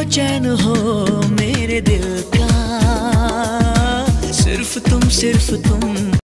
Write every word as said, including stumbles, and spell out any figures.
चैन हो मेरे दिल का, सिर्फ तुम सिर्फ तुम।